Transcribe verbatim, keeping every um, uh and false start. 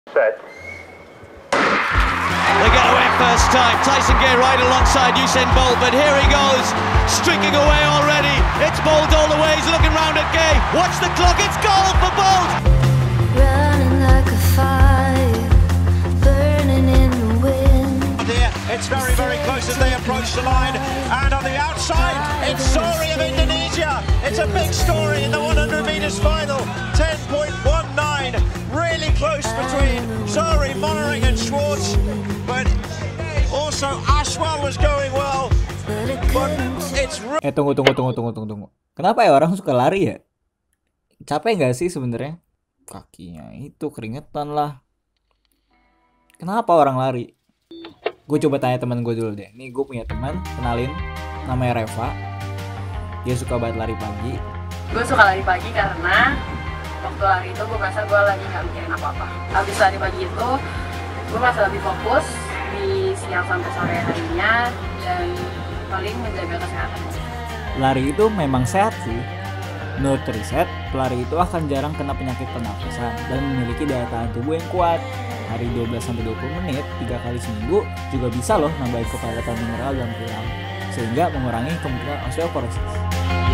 Set. They get away first time. Tyson Gay right alongside Usain Bolt, but here he goes, streaking away already. It's Bolt all the way. He's looking round at Gay. Watch the clock. It's goal for Bolt. Running like a fire, burning in the wind. It's very, very close as they approach the line. And on the outside, it's Sori of Indonesia. It's a big story in the one hundred meters final. ten point one nine. Really close between Sori, Monering and Schwartz. But also Ashwell was going well. But it's... Eh tunggu tunggu tunggu tunggu tunggu tunggu. Kenapa ya orang suka lari ya? Capek nggak sih sebenarnya? Kakinya itu keringetan lah. Kenapa orang lari? Gue coba tanya teman gue dulu deh. Nih gue punya teman, kenalin, namanya Reva. Dia suka banget lari pagi. Gue suka lari pagi karena waktu lari itu gue merasa gue lagi gak mikirin apa-apa. Habis lari pagi itu gue merasa lebih fokus di siang sampai sore harinya dan paling menjaga kesehatan. Lari itu memang sehat sih. Menurut riset, pelari itu akan jarang kena penyakit pernafasan dan memiliki daya tahan tubuh yang kuat. Hari dua belas sampai dua puluh menit, tiga kali seminggu juga bisa loh nambahin kepadatan mineral dalam tulang, sehingga mengurangi kemungkinan osteoporosis.